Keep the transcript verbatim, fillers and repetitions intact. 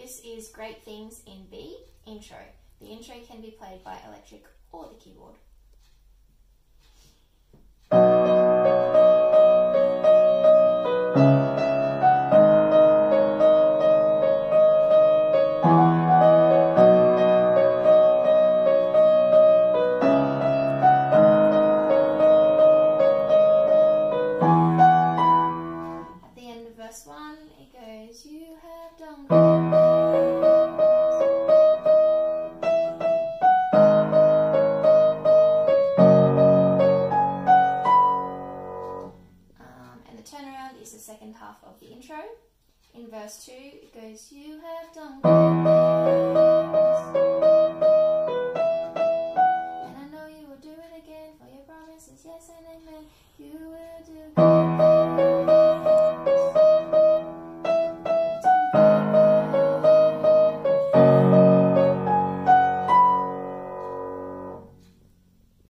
this is Great Things in B, intro. The intro can be played by electric or the keyboard. At the end of verse one, it goes, you have done great turnaround is the second half of the intro. In verse two, it goes, you have done great things, and I know you will do it again, for your promises, yes and amen. You will